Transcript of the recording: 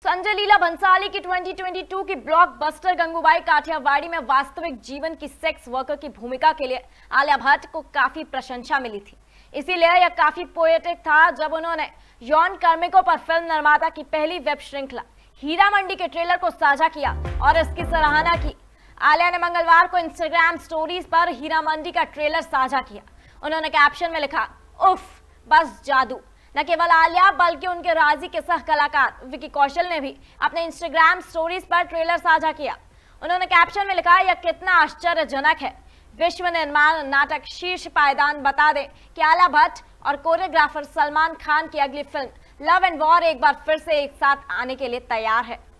संजय लीला भंसाली की 2022 की ब्लॉकबस्टर गंगूबाई काठियावाड़ी में वास्तविक जीवन की सेक्स वर्कर की भूमिका के लिए आलिया भट्ट को काफी प्रशंसा मिली थी। इसीलिए यह काफी पोएटिक था जब उन्होंने यौन कार्मिकों पर फिल्म निर्माता की पहली वेब श्रृंखला हीरा मंडी के ट्रेलर को साझा किया और इसकी सराहना की। आलिया ने मंगलवार को इंस्टाग्राम स्टोरीज पर हीरा मंडी का ट्रेलर साझा किया। उन्होंने कैप्शन में लिखा, उफ बस जादू। न केवल आलिया बल्कि उनके राजी के सह कलाकार विकी कौशल ने भी अपने इंस्टाग्राम स्टोरीज पर ट्रेलर साझा किया। उन्होंने कैप्शन में लिखा, यह कितना आश्चर्यजनक है। विश्व निर्माण नाटक शीर्ष पायदान बता दें कि आलिया भट्ट और कोरियोग्राफर सलमान खान की अगली फिल्म लव एंड वॉर एक बार फिर से एक साथ आने के लिए तैयार है।